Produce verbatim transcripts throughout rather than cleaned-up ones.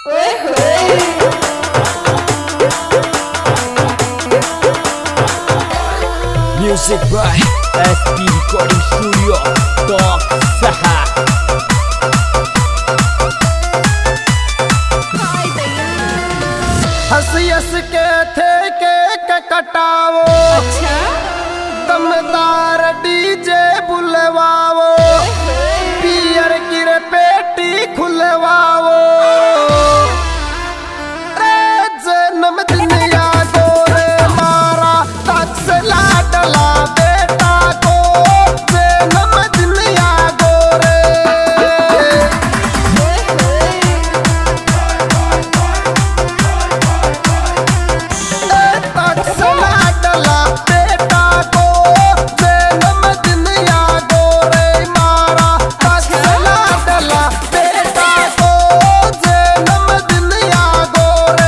Music by S P Recording Studio Talk Saha. हंस हंस के थे के कटावो, अच्छा दमदार डीजे बुलवावो, पियर की रे पेटी खुलवावो, रे जन्मदिन यादो रे मारा तक से लाडला बेटा को, जन्मदिन यादो रे तक से लाडला बेटा को, जन्मदिन यादो रे मारा तक से लाडला बेटा को, जन्मदिन यादो रे।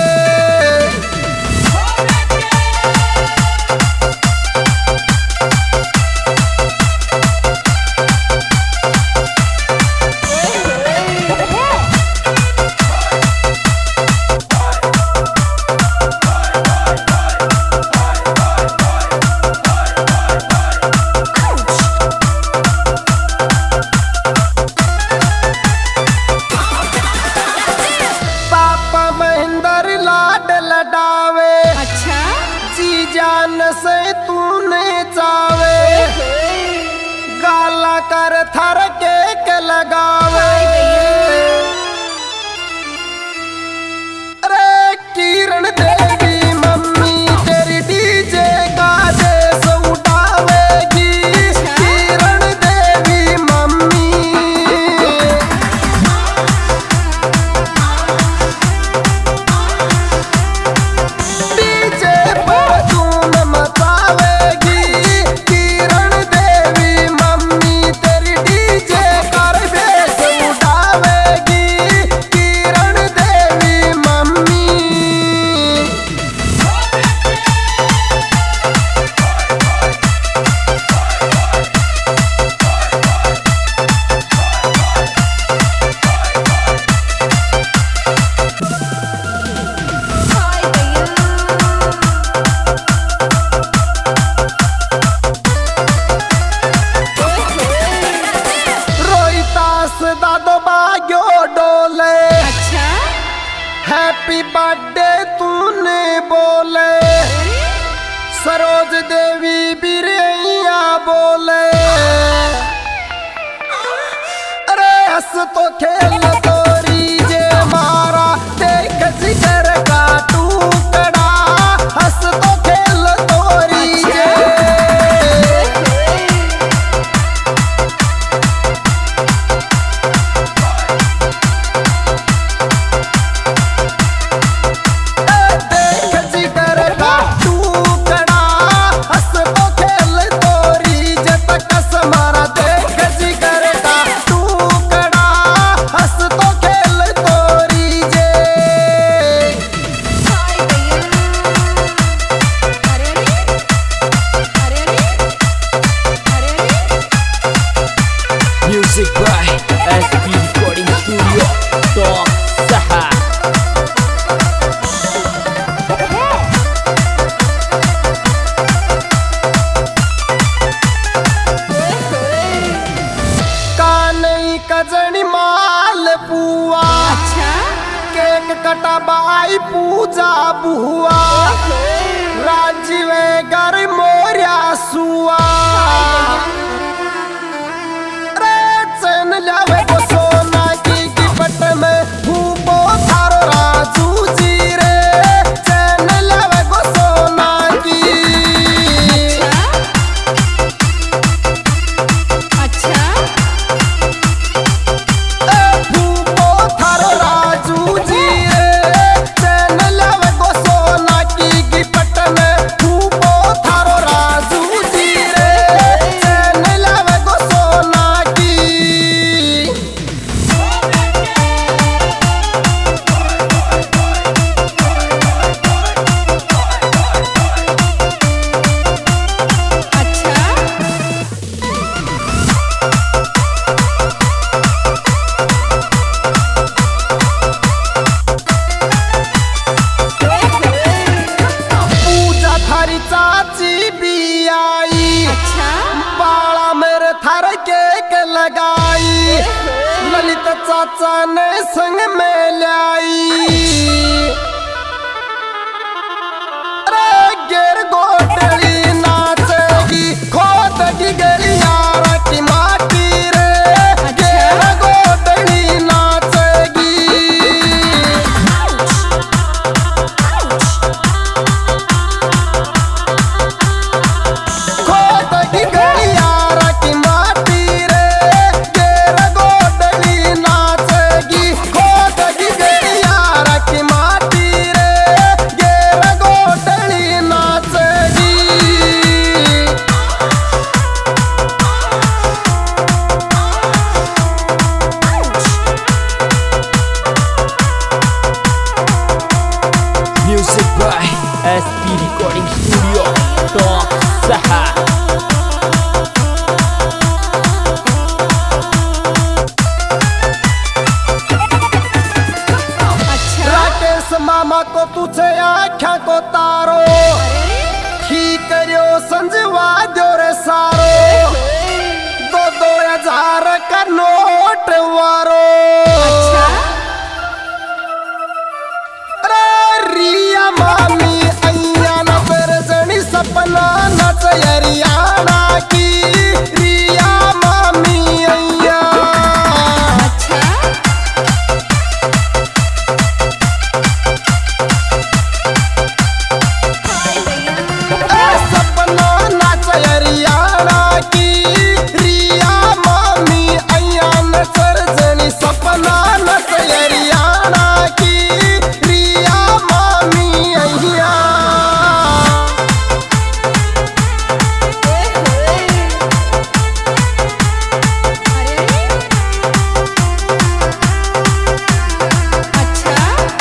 पापा महेंद्र लाड लडावे, अच्छा जी जान से तूने चावे, गाला कर थर के के लगावे, अरे किरण देवी मम्मी तेरी डीजे का देश उठावेगी, किरण देवी मम्मी डीजे पर धूम मचावेगी, किरण देवी मम्मी तेरी डीजे कर बेस उठावेगी, किरण देवी मम्मी। रोहितास दादो बाग्यो डोले, अच्छा हैप्पी बर्थडे तूने बोले, सरोज देवी बिरैया बोले, अरे हंस तो खेल तोरी जे मारा देख जिगर का टुकड़ा, हंस तो खेल तोरी जे देख जिगर का टुकड़ा, हंस तो खेल तोरी जे तकस मारा, देख जिगर का टुकड़ा, हंस तो खेल तोरी जे। अरे अरे अरे Music by S P Recording Studio Talk Saha. कानई कजनी माल पुआ, अच्छा केक कटा बाई पूजा बुआ, राजीव घर मोरिया सुआ, रे चैन लावे को सोना की गिफ्ट में भूपो थारो राजू जी रे, चैन लावे को सोना की अच्छा भूपो थारो राजू जी रे, चैन लावे को सोना की गिफ्ट में भूपो थारो राजू जी रे, चैन चाचा ने संग में लाई अरे गिर गोटली नाचेगी खोद की गलियारा की माटी रे गिर गोटली नाचेगी खोद की गलियारा की माटी रे गिर गोटली नाचेगी खोद की गलियारा की माटी रे गिर गोटली नाचेगी Music by S P Recording Studio Talk Saha. अच्छा राकेश मामा को तुझे आख्या को तारो ठीक करियो संजवा दो रे सारो दो दो हजार का नोट वारो अच्छा अरे रिया मामी अय्या न फिर जनी सपना नच हरियाणा की रिया मामी अय्या अच्छा ए सपना नच हरियाणा की रिया मामी अय्या न सर्जनी सपना नच हरियाणा की रिया मामी अय्या अरे अच्छा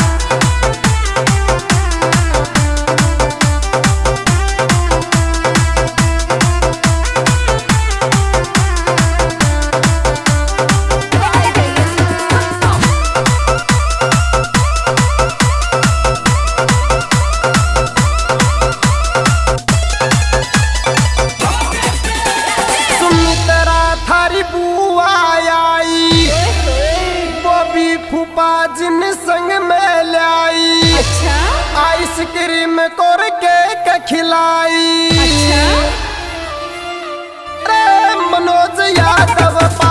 सुमित्रा थारी बुआ आई वो भी फूफा जिन संग में लाई अच्छा आइसक्रीम कोर केक खिलाई अच्छा रे मनोज यादव